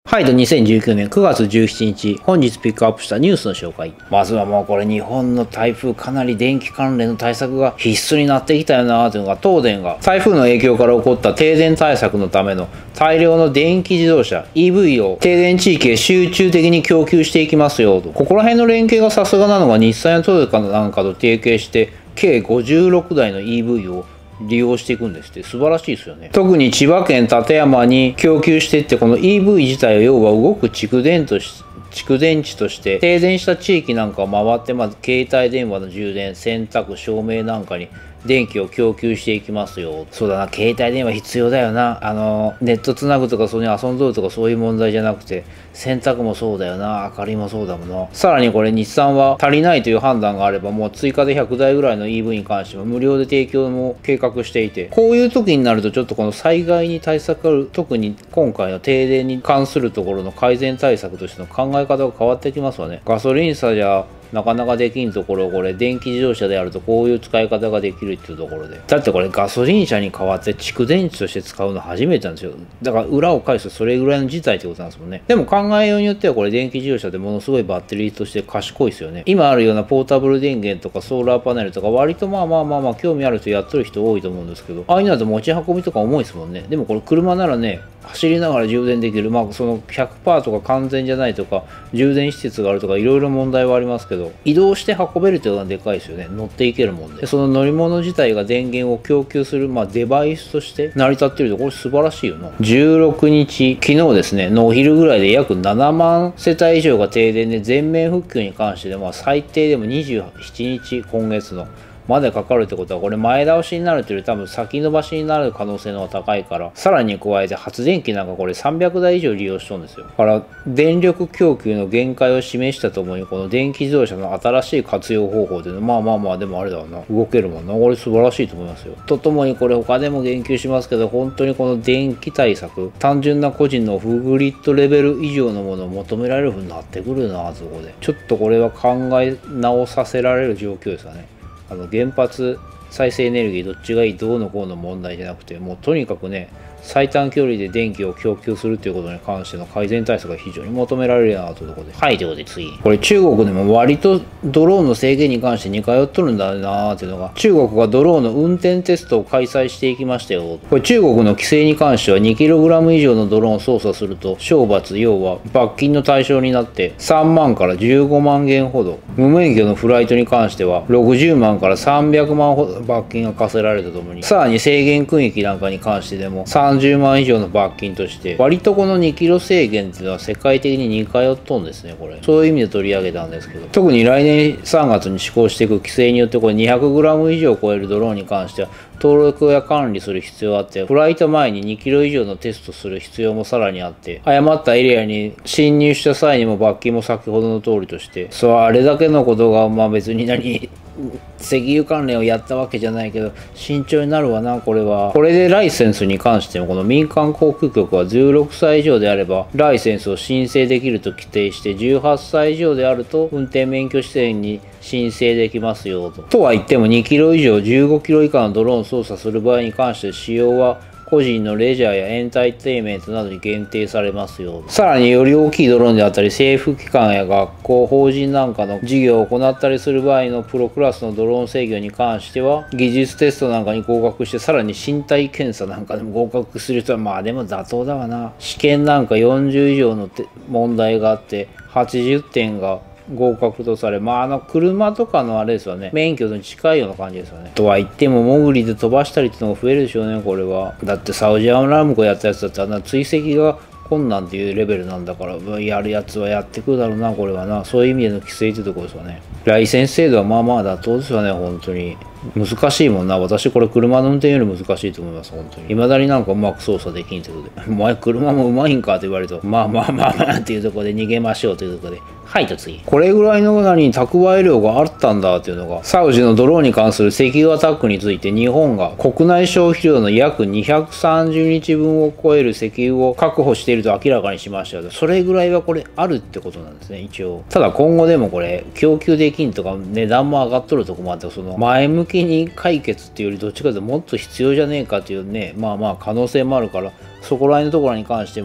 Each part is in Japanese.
はい、2019年9月17日、本日ピックアップしたニュースの紹介。まずはもうこれ日本の台風かなり電気関連の対策が必須になってきたよなーというのが、東電が台風の影響から起こった停電対策のための大量の電気自動車 EV を停電地域へ集中的に供給していきますよと。ここら辺の連携がさすがなのが日産やトヨタなんかと提携して計56台の EV を利用していくんですって。素晴らしいですよね。特に千葉県館山に供給していって、この EV 自体を要は動く蓄電池として停電した地域なんかを回って、まず携帯電話の充電、洗濯、照明なんかに電気を供給していきますよ。そうだな、携帯電話必要だよな。ネットつなぐとかそれに遊んどるとかそういう問題じゃなくて、洗濯もそうだよな、明かりもそうだもんな。さらにこれ日産は足りないという判断があれば、もう追加で100台ぐらいの EV に関しても無料で提供も計画していて、こういう時になるとちょっとこの災害に対策ある、特に今回の停電に関するところの改善対策としての考え方が変わってきますわね。ガソリン車じゃなかなかできんところをこれ電気自動車であるとこういう使い方ができるっていうところで、だってこれガソリン車に代わって蓄電池として使うの初めてなんですよ。だから裏を返すとそれぐらいの事態ってことなんですもんね。でも考えようによってはこれ電気自動車でものすごいバッテリーとして賢いですよね。今あるようなポータブル電源とかソーラーパネルとか割とまあ興味ある人やってる人多いと思うんですけど、ああいうのだと持ち運びとか重いですもんね。でもこれ車ならね、走りながら充電できる、その 100% とか完全じゃないとか充電施設があるとかいろいろ問題はありますけど、移動して運べるっていうのはでかいですよね。乗っていけるもんで、その乗り物自体が電源を供給する、デバイスとして成り立っていると、これ素晴らしいよな。16日、昨日ですねのお昼ぐらいで約7万世帯以上が停電で、全面復旧に関してで最低でも27日今月のまでかかるってことは、これ前倒しになるというより多分先延ばしになる可能性の方が高いから、さらに加えて発電機なんかこれ300台以上利用しとるんですよ。だから電力供給の限界を示したともに、この電気自動車の新しい活用方法ででもあれだわな、動けるもんな。これ素晴らしいと思いますよ。とともにこれ他でも言及しますけど、本当にこの電気対策、単純な個人のオフグリッドレベル以上のものを求められるふうになってくるな。そこでちょっとこれは考え直させられる状況ですかね。原発再生エネルギーどっちがいいどうのこうの問題じゃなくて、もうとにかくね、最短距離で電気を供給するということに関しての改善対策が非常に求められるなというところで。はい、ということで次。これ中国でも割とドローンの制限に関して似通っとるんだなーっていうのが、中国がドローンの運転テストを開催していきましたよ。これ中国の規制に関しては 2kg 以上のドローンを操作すると懲罰、要は罰金の対象になって3万から15万元ほど、無免許のフライトに関しては60万から300万ほど罰金が課せられるとともに、さらに制限区域なんかに関してでも30万以上の罰金として、割とこの2キロ制限っていうのは世界的に似通っとんですね。これそういう意味で取り上げたんですけど、特に来年3月に施行していく規制によって、これ 200g 以上超えるドローンに関しては登録や管理する必要があって、フライト前に2キロ以上のテストする必要もさらにあって、誤ったエリアに侵入した際にも罰金も先ほどの通りとして、あれだけのことが別に石油関連をやったわけじゃないけど慎重になるわな。これはこれでライセンスに関しても、この民間航空局は16歳以上であればライセンスを申請できると規定して、18歳以上であると運転免許試験に申請できますよと。とは言っても2キロ以上15キロ以下のドローンを操作する場合に関して使用は個人のレジャーやエンターテインメントなどに限定されますよ。さらにより大きいドローンであったり、政府機関や学校、法人なんかの事業を行ったりする場合のプロクラスのドローン制御に関しては、技術テストなんかに合格して、さらに身体検査なんかでも合格する人はでも妥当だわな。試験なんか40以上の問題があって80点が合格とされ、車とかのあれですよね、免許に近いような感じですよね。とは言っても潜りで飛ばしたりっていうのが増えるでしょうね。これはだってサウジアラムコやったやつだって追跡が困難っていうレベルなんだから、やるやつはやってくるだろうな。これはな、そういう意味での規制というところですよね。ライセンス制度は妥当ですよね。本当に難しいもんな。私これ車の運転より難しいと思います。本当に未だにうまく操作できんということで、お前車もうまいんかと言われるとっていうところで逃げましょうというところで、はいと次。これぐらいの蓄え量があったんだっていうのが、サウジのドローンに関する石油アタックについて日本が国内消費量の約230日分を超える石油を確保していると明らかにしましたよ。それぐらいはこれあるってことなんですね、一応。ただ今後でもこれ供給できんとか値段も上がっとるとこもあって、前向きに解決っていうよりどっちかというともっと必要じゃねえかというね、可能性もあるから、そこら辺のところに関しても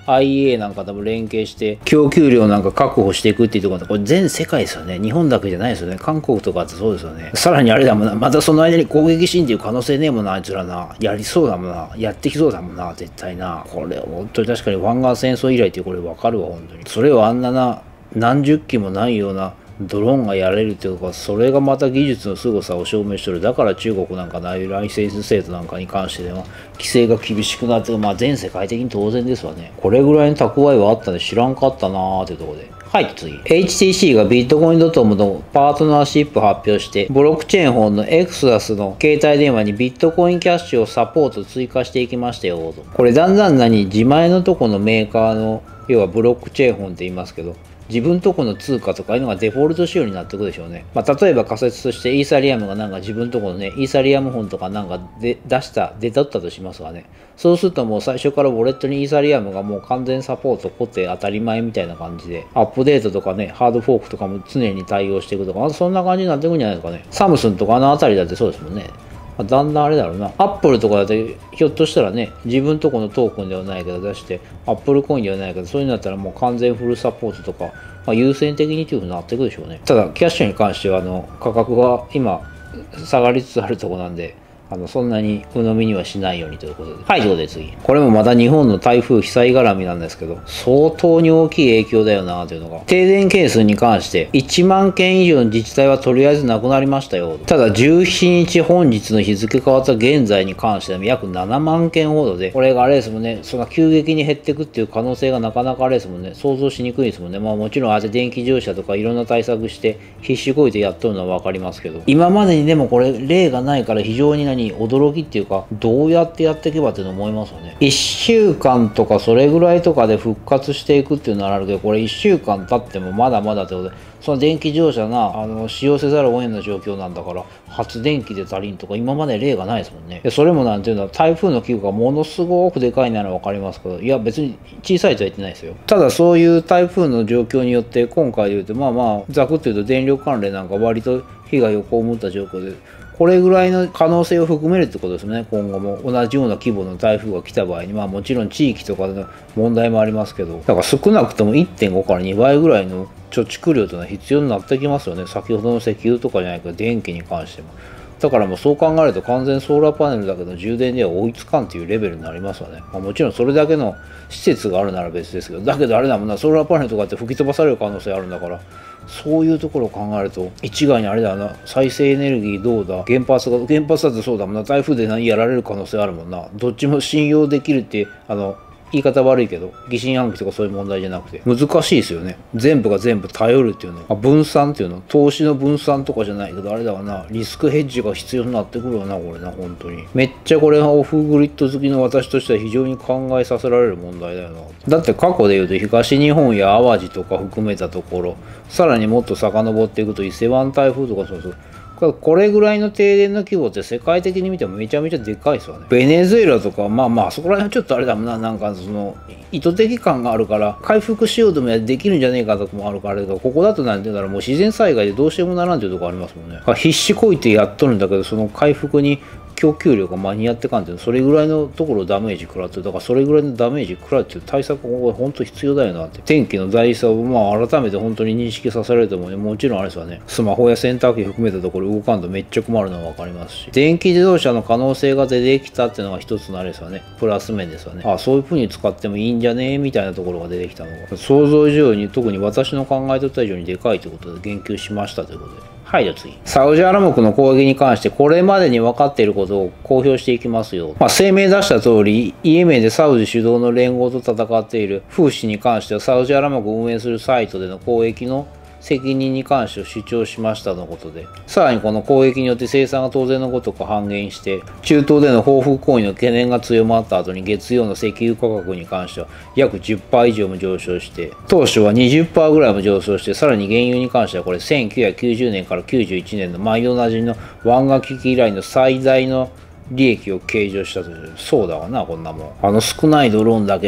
IEA なんか多分連携して供給量なんか確保していくっていうところで、これ全世界ですよね。日本だけじゃないですよね。韓国とかってそうですよね。さらにあれだもんな、またその間に攻撃シーンっていう可能性ねえもんな、あいつらな。やりそうだもんな。やってきそうだもんな、絶対な。これ本当に確かに湾岸戦争以来ってこれわかるわ、本当に。それをあんなな、何十機もないようなドローンがやれるっていうか、それがまた技術の凄さを証明してる。だから中国なんかのああいうライセンス制度なんかに関しては規制が厳しくなって、まあ全世界的に当然ですわね。これぐらいの蓄えはあったんで知らんかったなーっていうところで。はい、次。HTC がビットコインドットコムのパートナーシップ発表して、ブロックチェーン本の Exodus の携帯電話にビットコインキャッシュをサポート追加していきましたよと。これだんだん自前のとこのメーカーの、要はブロックチェーン本って言いますけど、自分とこの通貨とかいうのがデフォルト仕様になってくるでしょうね。まあ、例えば仮説としてイーサリアムがなんか自分とこのね、イーサリアム本とかなんか出とったとしますわね。そうするともう最初からウォレットにイーサリアムがもう完全サポート固定当たり前みたいな感じで、アップデートとかね、ハードフォークとかも常に対応していくとか、そんな感じになってくるんじゃないですかね。サムスンとかあのあたりだってそうですもんね。だんだんあれだろうな。アップルとかだってひょっとしたらね、自分とこのトークンではないけど出して、アップルコインではないけど、そういうのだったらもう完全フルサポートとか、まあ、優先的にというふうになっていくでしょうね。ただ、キャッシュに関しては価格が今下がりつつあるところなんで、そんなに鵜呑みにはしないようにということで。はい、ということで次。これもまた日本の台風被災絡みなんですけど、相当に大きい影響だよなというのが。停電件数に関して、1万件以上の自治体はとりあえずなくなりましたよ。ただ、17日本日の日付変わった現在に関しては約7万件ほどで、これがあれですもんね、そんな急激に減っていくっていう可能性がなかなかあれですもんね、想像しにくいですもんね。まあもちろんああやって電気自動車とかいろんな対策して必死こいてやっとるのはわかりますけど、今までにでもこれ例がないから非常に驚きっていうか、どうやってやっていけばっていうの思いますよね。1週間とかそれぐらいとかで復活していくっていうのはあるけど、これ1週間経ってもまだまだってことで、その電気自動車使用せざるを得ない状況なんだから、発電機で足りんとか今まで例がないですもんね。それもなんていうのは台風の規模がものすごくでかいならわかりますけど、いや別に小さいとは言ってないですよ。ただそういう台風の状況によって今回で言うと、まあざくっと言うと電力関連なんか割と被害を被った状況で、これぐらいの可能性を含めるってことですね。今後も同じような規模の台風が来た場合に、まあもちろん地域とかの問題もありますけど、だから少なくとも 1.5 から2倍ぐらいの貯蓄量というのは必要になってきますよね。先ほどの石油とかじゃないけど電気に関しても。だからもうそう考えると完全ソーラーパネルだけの充電では追いつかんっていうレベルになりますわね。まあ、もちろんそれだけの施設があるなら別ですけど、だけどあれだもんな、ソーラーパネルとかって吹き飛ばされる可能性あるんだから、そういうところを考えると一概にあれだな、再生エネルギーどうだ、原発だってそうだもんな、台風で何やられる可能性あるもんな。どっちも信用できるって言い方悪いけど疑心暗鬼とかそういう問題じゃなくて難しいですよね。全部が全部頼るっていうの、分散っていうの、投資の分散とかじゃないけどあれだわな、リスクヘッジが必要になってくるわな、これな。本当にめっちゃこれはオフグリッド好きの私としては非常に考えさせられる問題だよな。だって過去でいうと東日本や淡路とか含めたところ、さらにもっと遡っていくと伊勢湾台風とかそうそう、これぐらいの停電の規模って世界的に見てもめちゃめちゃでかいですよね。ベネズエラとかまあそこら辺はちょっとあれだもんな、なんか意図的感があるから回復しようともできるんじゃねえかとかもあるから、ここだとなんて言うんだろう、もう自然災害でどうしてもならんというところありますもんね。必死こいてやっとるんだけど、その回復に供給量が間に合ってかんっていうの、それぐらいのところダメージ食らってる。だからそれぐらいのダメージ食らうっていう対策が本当必要だよなって。天気の大事さを改めて本当に認識させられると思うね。もちろんあれですわね、スマホや洗濯機含めたところ動かんとめっちゃ困るのは分かりますし、電気自動車の可能性が出てきたっていうのが一つのあれですわね、プラス面ですわね。そういう風に使ってもいいんじゃねえみたいなところが出てきたのが想像以上に、特に私の考えてた以上にでかいということで言及しましたということで。はい、じゃあ次。サウジアラム国の攻撃に関してこれまでに分かっていることを公表していきますよ。声明出した通り、イエメンでサウジ主導の連合と戦っているフーシに関してはサウジアラム国を運営するサイトでの攻撃の責任に関して主張しましたのことで、さらにこの攻撃によって生産が当然のごとく半減して、中東での報復行為の懸念が強まった後に月曜の石油価格に関しては約 10% 以上も上昇して、当初は 20% ぐらいも上昇して、さらに原油に関してはこれ1990年から91年の毎度なじみの湾岸危機以来の最大の利益を計上したという。そうだわな、こんなもん。少ないドローンだけで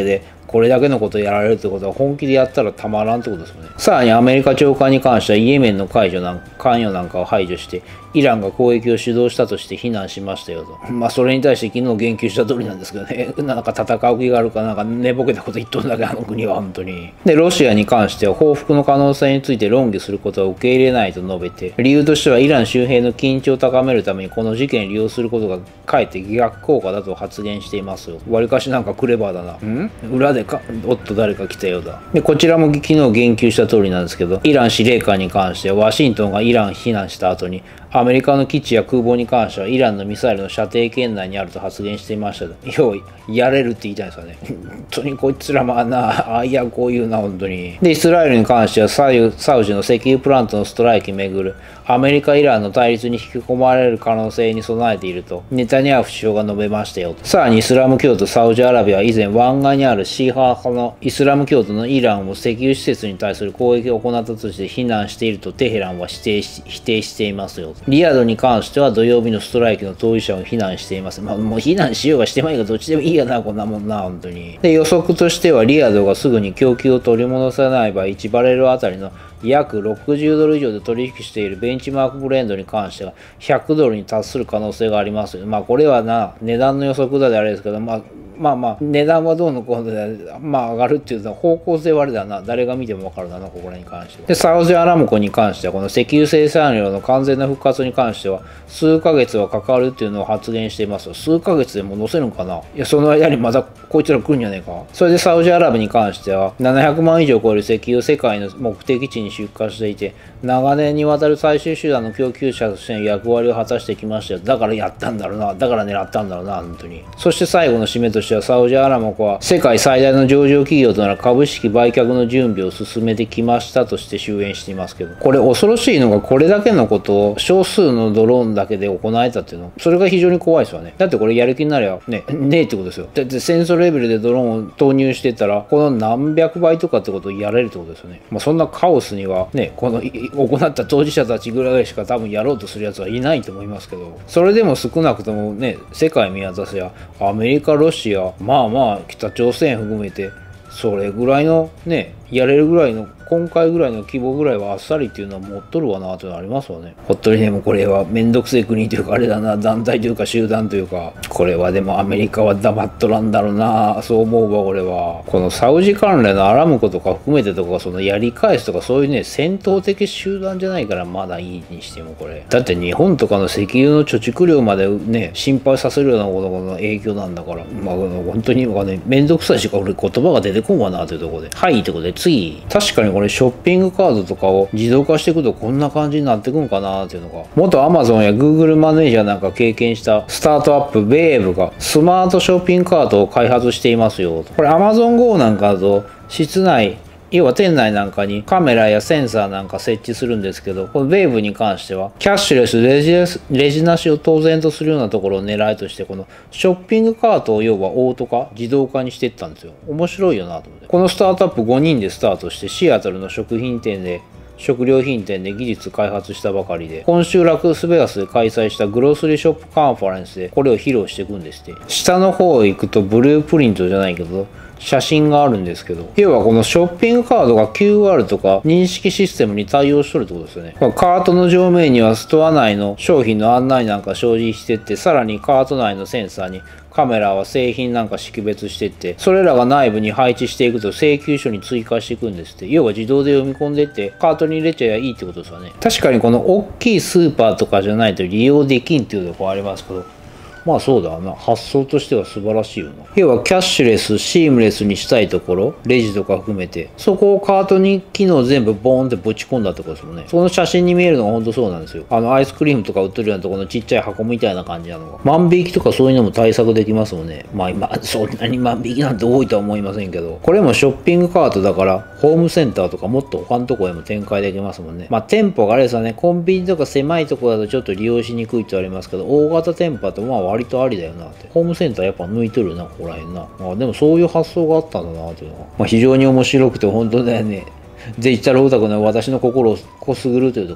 これだけのことやられるってことは本気でやったらたまらんってことですよね。さらにアメリカ長官に関してはイエメンの関与なんかを排除してイランが攻撃を主導したとして非難しましたよと。それに対して昨日言及した通りなんですけどね、なんか戦う気があるかなんか寝ぼけたこと言っとるだけ、あの国は本当に。でロシアに関しては報復の可能性について論議することは受け入れないと述べて、理由としてはイラン周辺の緊張を高めるためにこの事件を利用することがかえって逆効果だと発言していますよ。わりかしなんかクレバーだな。裏でおっと誰か来たようだ。でこちらも昨日言及した通りなんですけど、イラン司令官に関してはワシントンがイラン非難した後にアメリカの基地や空母に関してはイランのミサイルの射程圏内にあると発言していました。要はやれるって言いたいんですかね。本当にこいつらいやこういうな本当に。でイスラエルに関してはサウジの石油プラントのストライキめぐるアメリカ・イランの対立に引き込まれる可能性に備えているとネタニヤフ首相が述べましたよ。さらにイスラム教徒サウジアラビアは以前湾岸にあるシーハー派のイスラム教徒のイランを石油施設に対する攻撃を行ったとして非難しているとテヘランは否定していますよ。リヤドに関しては土曜日のストライキの当事者を非難しています。もう非難しようがしてまいがどっちでもいいやなこんなもんな本当に。で予測としてはリヤドがすぐに供給を取り戻さない場合1バレルあたりの約60ドル以上で取引しているベンチマークブレンドに関しては100ドルに達する可能性がありますよ。これは値段の予測だであれですけど、値段はどうのこうので、上がるっていうのは方向性はあれだな。誰が見ても分かるな、ここらに関しては。で、サウジアラムコに関しては、この石油生産量の完全な復活に関しては、数ヶ月はかかるっていうのを発言しています。数ヶ月でもう載せるんかな。いや、その間にまたこいつら来るんじゃねえか。それでサウジアラブに関しては、700万以上超える石油を世界の目的地に出荷していて、長年にわたる最終手段の供給者としての役割を果たしてきましたよ。だからやったんだろうな。だから狙ったんだろうな、本当に。そして最後の締めとしては、サウジアラムコは世界最大の上場企業となる株式売却の準備を進めてきましたとして終焉していますけど、これ恐ろしいのがこれだけのことを少数のドローンだけで行えたっていうの、それが非常に怖いですよね。だってこれやる気になりゃねえってことですよ。だって戦争レベルでドローンを投入してたらこの何百倍とかってことをやれるってことですよね。そんなカオスにはね、この行った当事者たちぐらいしか多分やろうとするやつはいないと思いますけど、それでも少なくともね、世界見渡せやアメリカ、ロシア、北朝鮮含めてそれぐらいのね、やれるぐらいの今回ぐらいの規模ぐらいはあっさりっていうのは持っとるわなというのはありますわね。ほっとりでもこれはめんどくせえ国というかあれだな、団体というか集団というか、これはでもアメリカは黙っとらんだろうな、そう思うわ俺は。このサウジ関連のアラムコとか含めてとか、そのやり返すとかそういうね、戦闘的集団じゃないからまだいいにしてもこれ。だって日本とかの石油の貯蓄量までね、心配させるようなことの影響なんだから、本当にね、めんどくさいしか俺言葉が出てこんわなというところで。はい、ということで次。確かにこれショッピングカードとかを自動化していくとこんな感じになっていくんかなっていうのが、元 Amazon や Google マネージャーなんか経験したスタートアップベーブがスマートショッピングカートを開発していますよ。これ Amazon Go なんかだと室内、要は店内なんかにカメラやセンサーなんか設置するんですけど、このウェーブに関してはキャッシュレスレジなしを当然とするようなところを狙いとして、このショッピングカートを要はオート化自動化にしていったんですよ。面白いよなと思って。このスタートアップ5人でスタートしてシアトルの食料品店で技術開発したばかりで、今週ラスベガスで開催したグロースリーショップカンファレンスでこれを披露していくんですって。下の方行くとブループリントじゃないけど写真があるんですけど、要はこのショッピングカードが QR とか認識システムに対応しとるってことですよね。カートの上面にはストア内の商品の案内なんか表示してって、さらにカート内のセンサーにカメラは製品なんか識別してって、それらが内部に配置していくと請求書に追加していくんですって。要は自動で読み込んでってカートに入れちゃいいってことですよね。確かにこの大きいスーパーとかじゃないと利用できんっていうところありますけど、そうだな、発想としては素晴らしいよな。要はキャッシュレスシームレスにしたいところ、レジとか含めてそこをカートに機能全部ボーンってぶち込んだってことですもんね。その写真に見えるのが本当そうなんですよ。アイスクリームとか売ってるようなところのちっちゃい箱みたいな感じなのが、万引きとかそういうのも対策できますもんね。今そんなに万引きなんて多いとは思いませんけど、これもショッピングカートだからホームセンターとかもっと他のところへも展開できますもんね。店舗があれですよね、コンビニとか狭いところだとちょっと利用しにくいってありますけど、大型店舗だと割とありだよな。ホームセンターやっぱ抜いとるな、ここらへんな。でもそういう発想があったんだなというのが、非常に面白くて本当だよね。デジタルオタクの私の心をこすぐるというところで。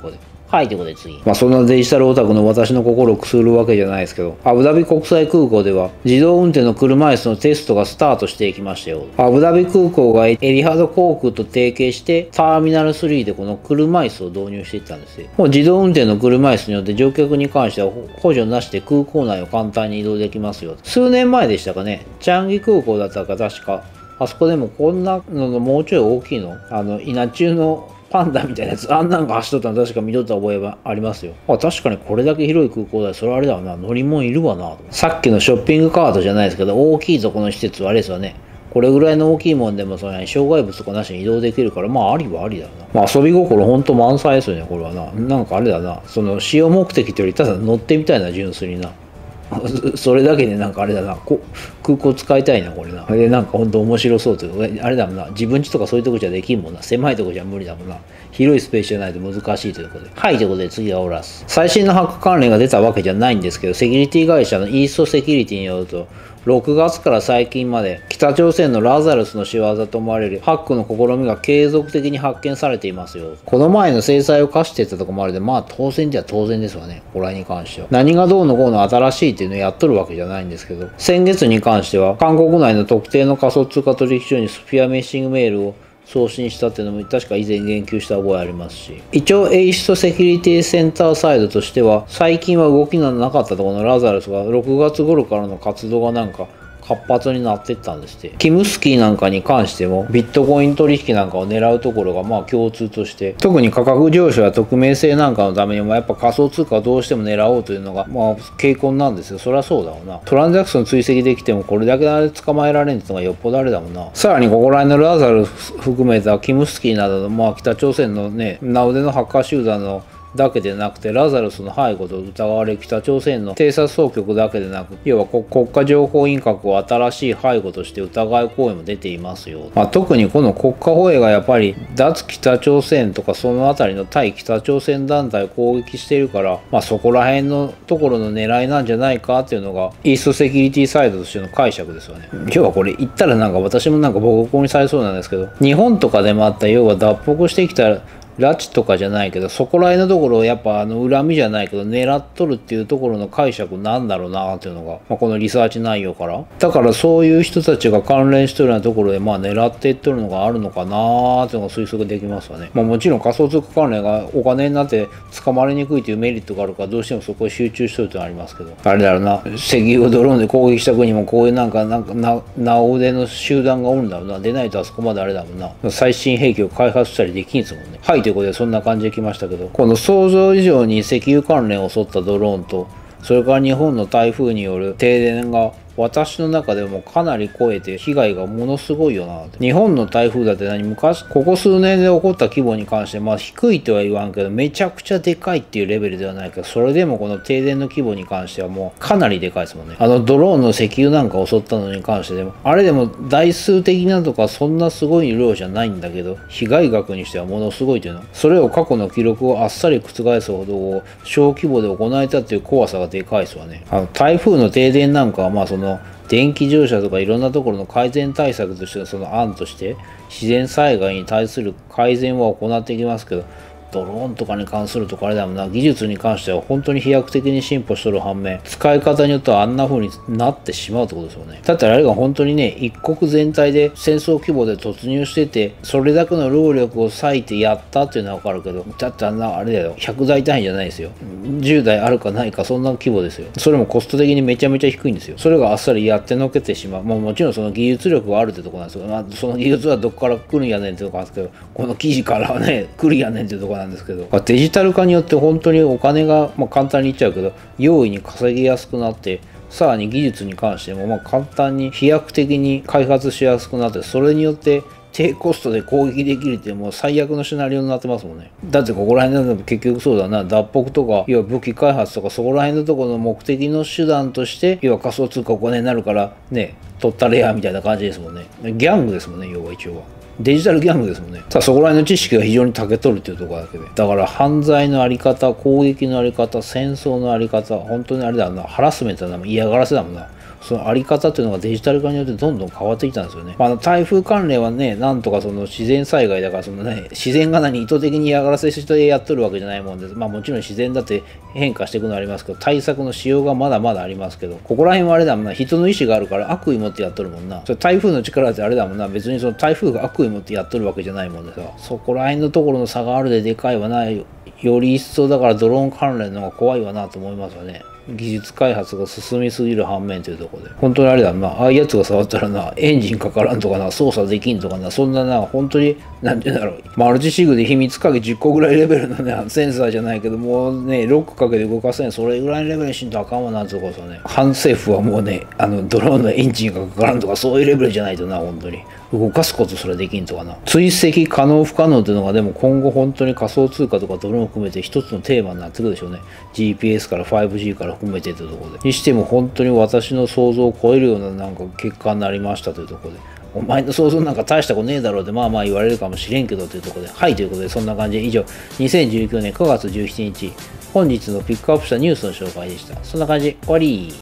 はい、ということで次。そんなデジタルオタクの私の心をくすぐるわけじゃないですけど、アブダビ国際空港では自動運転の車椅子のテストがスタートしていきましたよ。アブダビ空港がエリハド航空と提携して、ターミナル3でこの車椅子を導入していったんですよ。もう自動運転の車椅子によって乗客に関しては補助なしで空港内を簡単に移動できますよ。数年前でしたかね、チャンギ空港だったか確か、あそこでもこんなのもうちょい大きいの、稲中のパンダみたいなやつ、あんなんが走っとったの確か見とった覚えはありますよ。確かにこれだけ広い空港だ。それあれだわな。乗り物いるわな。さっきのショッピングカートじゃないですけど、大きいとこの施設はあれですわね。これぐらいの大きいもんでも障害物とかなしに移動できるから、ありはありだな。遊び心ほんと満載ですよね、これはな。なんかあれだな。使用目的というよりただ乗ってみたいな、純粋にな。それだけでなんかあれだな、空港使いたいな、これな。で、なんかほんと面白そうというか、あれだもんな、自分家とかそういうとこじゃできんもんな。狭いとこじゃ無理だもんな。広いスペースじゃないと難しいということで。はい、ということで次はオラス。最新のハック関連が出たわけじゃないんですけど、セキュリティ会社のイーストセキュリティによると、6月から最近まで北朝鮮のラザルスの仕業と思われるハックの試みが継続的に発見されていますよ。この前の制裁を課していたとこもあるので、当然じゃ当然ですわね。これに関しては。何がどうのこうの新しいっていうのをやっとるわけじゃないんですけど、先月に関しては韓国内の特定の仮想通貨取引所にスフィアメッシングメールを送信したっていうのも確か以前言及した覚えありますし、一応エイストセキュリティセンターサイドとしては最近は動きがなかったところのラザルスが6月頃からの活動がなんか活発になっていったんですって。キムスキーなんかに関してもビットコイン取引なんかを狙うところが共通として、特に価格上昇や匿名性なんかのためにもやっぱ仮想通貨をどうしても狙おうというのが傾向なんですよ。そりゃそうだろうな。トランザクション追跡できてもこれだけで捕まえられんっていうのがよっぽどあれだもんな。さらにここら辺のラザル含めたキムスキーなどの北朝鮮のね名腕のハッカー集団のだけでなくて、ラザルスの背後と疑われる北朝鮮の偵察総局だけでなく、要は国家情報院格を新しい背後として疑う行為も出ていますよ。特にこの国家保衛がやっぱり脱北朝鮮とかその辺りの対北朝鮮団体を攻撃しているから、そこら辺のところの狙いなんじゃないかっていうのがイーストセキュリティサイドとしての解釈ですよね。要はこれ言ったらなんか私もなんかボコボコにされそうなんですけど、日本とかでもあった要は脱北してきた拉致とかじゃないけど、そこら辺のところをやっぱ恨みじゃないけど狙っとるっていうところの解釈なんだろうなっていうのが、このリサーチ内容から。だからそういう人たちが関連してるようなところで狙っていっとるのがあるのかなーっていうのが推測できますわね。もちろん仮想通貨関連がお金になって捕まりにくいというメリットがあるからどうしてもそこに集中しとるってのはありますけど、あれだろうな、石油をドローンで攻撃した国もこういうなんか名腕の集団がおるんだろうな。出ないとあそこまであれだもんな。最新兵器を開発したりできんすもんね。はい、ということでそんな感じで来ましたけど、この想像以上に石油関連を襲ったドローンと、それから日本の台風による停電が私の中でもかなり超えて被害がものすごいよな。日本の台風だってここ数年で起こった規模に関して低いとは言わんけどめちゃくちゃでかいっていうレベルではないけど、それでもこの停電の規模に関してはもうかなりでかいですもんね。ドローンの石油なんか襲ったのに関してでもあれでも台数的なとかそんなすごい量じゃないんだけど、被害額にしてはものすごいというの、それを過去の記録をあっさり覆すほど小規模で行えたっていう怖さがでかいですわね。台風の停電なんかは電気自動車とかいろんなところの改善対策としてのその案として自然災害に対する改善は行っていきますけど、ドローンとかに関するとかあれだもんな、技術に関しては本当に飛躍的に進歩しとる反面、使い方によってはあんな風になってしまうってことですよね。だってあれが本当にね、一国全体で戦争規模で突入してて、それだけの労力を割いてやったっていうのはわかるけど、だってあれだよ、100台単位じゃないですよ。10台あるかないかそんな規模ですよ。それもコスト的にめちゃめちゃ低いんですよ。それがあっさりやってのけてしまう。もちろんその技術力はあるってとこなんですけど、その技術はどこから来るんやねんってとこなんですけど、この記事からはね、来るやねんってとこなんですけど、デジタル化によって本当にお金が、簡単に言っちゃうけど容易に稼ぎやすくなって、さらに技術に関しても簡単に飛躍的に開発しやすくなって、それによって低コストで攻撃できるっていうもう最悪のシナリオになってますもんね。だってここら辺でも結局そうだな、脱北とか要は武器開発とかそこら辺のところの目的の手段として要は仮想通貨お金になるからね、取ったれやみたいな感じですもんね。ギャングですもんね、要は一応は。デジタルギャングですもんね。そこら辺の知識が非常に長けとるっていうところだけで。だから犯罪のあり方、攻撃のあり方、戦争のあり方、本当にあれだな、ハラスメントだな、嫌がらせだもんな。 そのあり方っていうのがデジタル化によってどんどん変わってきたんですよね。台風関連はね、なんとかその自然災害だから、そのね、自然が意図的に嫌がらせしてやっとるわけじゃないもんです。もちろん自然だって変化していくのはありますけど、対策のしようがまだまだありますけど、ここら辺はあれだもんな、人の意思があるから悪意持ってやっとるもんな。それ台風の力ってあれだもんな、別にその台風が悪意持ってやっとるわけじゃないもんでさ、そこら辺のところの差があるででかいわな。より一層だからドローン関連の方が怖いわなと思いますよね。技術開発が進みすぎる反面というところで、本当にあれだな、ああいうやつが触ったらな、エンジンかからんとかな、操作できんとかな、そんなな、本当に、なんていうんだろう、マルチシグで秘密鍵10個ぐらいレベルのね、センサーじゃないけど、もうね、ロックかけて動かせん、それぐらいのレベルにしんとあかんわな、とこそね、反政府はもうね、ドローンのエンジンがかからんとか、そういうレベルじゃないとな、本当に。動かすことすらできんとかな。追跡可能不可能っていうのがでも今後本当に仮想通貨とかドローンを含めて一つのテーマになってくるでしょうね。GPS から 5G から含めてというところで。にしても本当に私の想像を超えるようななんか結果になりましたというところで。お前の想像なんか大したことねえだろうって言われるかもしれんけどというところで。はいということでそんな感じで以上2019年9月17日本日のピックアップしたニュースの紹介でした。そんな感じで終わり。